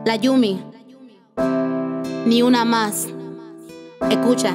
La Yumi, ni una más. Escucha.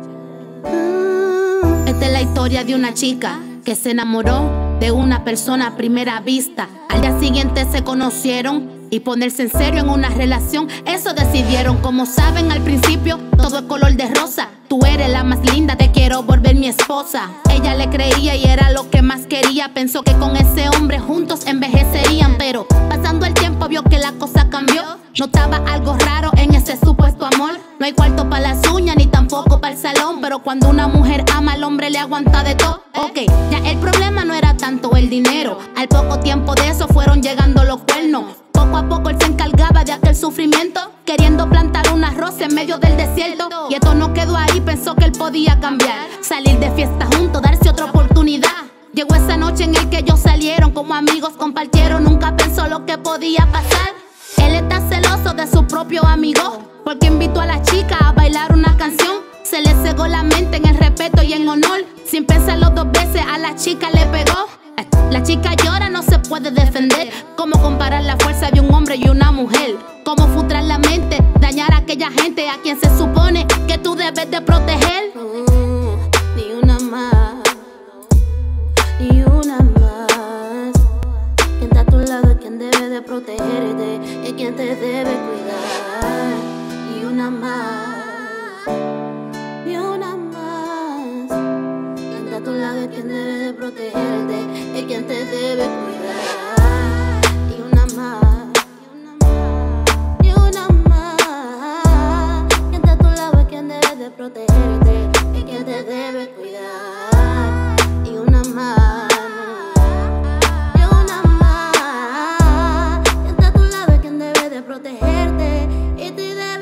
Esta es la historia de una chica que se enamoró de una persona a primera vista. Al día siguiente se conocieron y ponerse en serio en una relación, eso decidieron. Como saben, al principio todo es color de rosa. Tú eres la más linda, te quiero volver mi esposa. Ella le creía y era lo que más quería. Pensó que con ese hombre juntos envejecerían, pero pasando el tiempo vio que la cosa cambió. Notaba algo raro en ese supuesto amor. No hay cuarto para las uñas ni tampoco para el salón, pero cuando una mujer ama al hombre le aguanta de todo. Ok, ya el problema no era tanto el dinero. Al poco tiempo de eso fueron llegando los cuernos. Poco a poco él se encargaba de aquel sufrimiento, queriendo plantar una rosa en medio del desierto. Y esto no quedó ahí, pensó que él podía cambiar, salir de fiesta juntos, darse otra oportunidad. Llegó esa noche en el que ellos salieron, como amigos compartieron, nunca pensó lo que podía pasar. Él está celoso de su propio amigo, porque invitó a la chica a bailar una canción. Se le cegó la mente en el respeto y en honor, sin pensarlo dos veces a la chica le pegó. La chica llora, no se puede defender. ¿Cómo comparar la fuerza de un hombre y una mujer? ¿Cómo frustrar la mente, dañar a aquella gente a quien se supone que tú debes de proteger? Ni una más, ni una más. Quien está a tu lado es quien debe de protegerte, es quien te debe cuidar. Ni una más, ni una más. Quien está a tu lado es quien debe de protegerte, es quien te debe cuidar. Ni una más, ni una más. Quien está a tu lado es quien debe de protegerte, es quien te debe cuidar. Ni una más, ni una más. Quien está a tu lado es quien debe de protegerte y te debe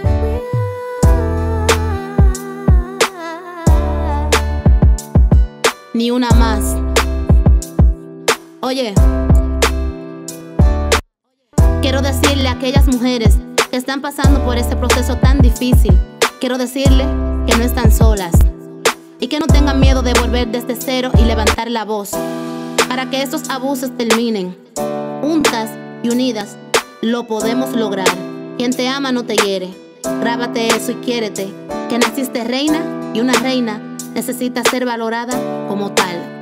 cuidar. Ni una más. Oye, quiero decirle a aquellas mujeres que están pasando por ese proceso tan difícil, quiero decirle que no están solas y que no tengan miedo de volver desde cero y levantar la voz para que estos abusos terminen. Juntas y unidas lo podemos lograr. Quien te ama no te hiere. Grábate eso y quiérete, que naciste reina y una reina necesita ser valorada como tal.